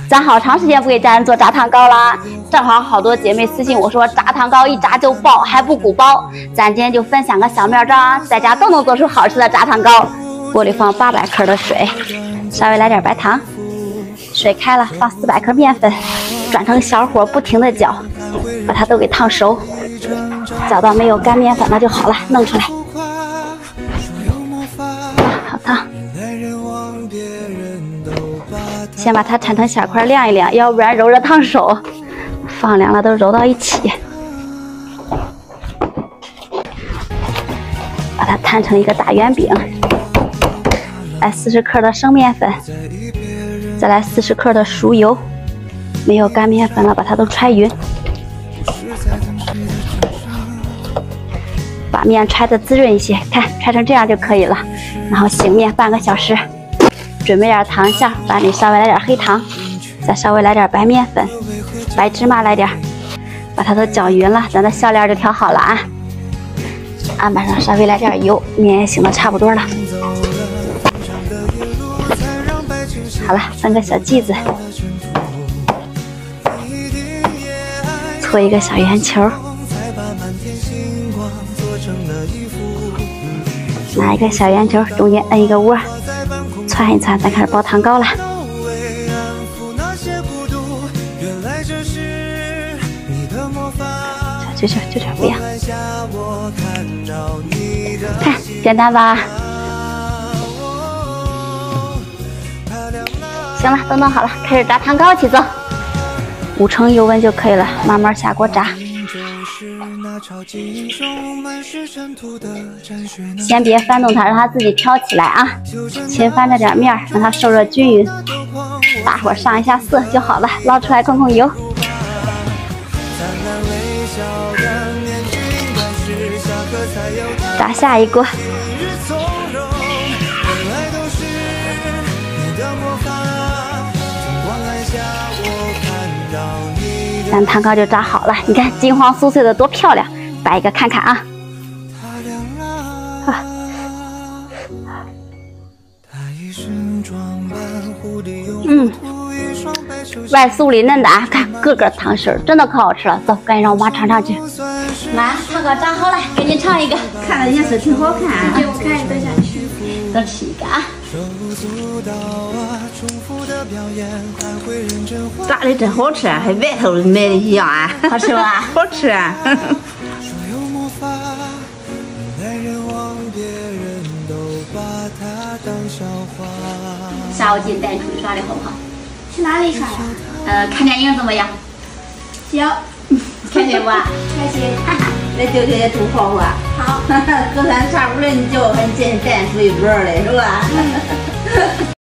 咱好长时间不给家人做炸糖糕啦，正好好多姐妹私信我说炸糖糕一炸就爆，还不鼓包。咱今天就分享个小妙招，在家都能做出好吃的炸糖糕。锅里放800克的水，稍微来点白糖，水开了放400克面粉，转成小火不停的搅，把它都给烫熟，搅到没有干面粉了就好了，弄出来。好烫。先把它铲成小块晾一晾，要不然揉着烫手。放凉了都揉到一起，把它摊成一个大圆饼。来40克的生面粉，再来40克的熟油，没有干面粉了，把它都揣匀。把面揣的滋润一些，看揣成这样就可以了。然后醒面半个小时。准备点糖馅，碗里稍微来点黑糖，再稍微来点白面粉，白芝麻来点，把它都搅匀了，咱的馅料就调好了啊。案板上稍微来点油，面也醒的差不多了。好了，分个小剂子，搓一个小圆球，拿一个小圆球，中间摁一个窝。汆一汆，咱开始包糖糕了。就不要。看，简单吧？行了，都弄好了，开始炸糖糕起走。5成油温就可以了，慢慢下锅炸。先别翻动它，让它自己飘起来啊！先翻着点面，让它受热均匀。大火上一下色就好了，捞出来控油。炸下一锅。咱糖糕就炸好了，你看金黄酥脆的多漂亮，摆一个看看啊。外酥里嫩的啊，看个个糖心儿，真的可好吃了。走，赶紧让我妈尝尝去。妈，糖糕炸好了，给你尝一个。 看着颜色挺好看， 给我看，等一下吃，等吃一个啊。 炸的真好吃，还外头买的一样啊！ 好吃吧？ 好吃啊！ 下午进带你出去耍的好不好？ 去哪里耍呀？ 看电影怎么样？ 行， 开心不？ 开心。 那就给你煮火锅。 好。 隔三差五的你叫我，你进带出一波来是吧？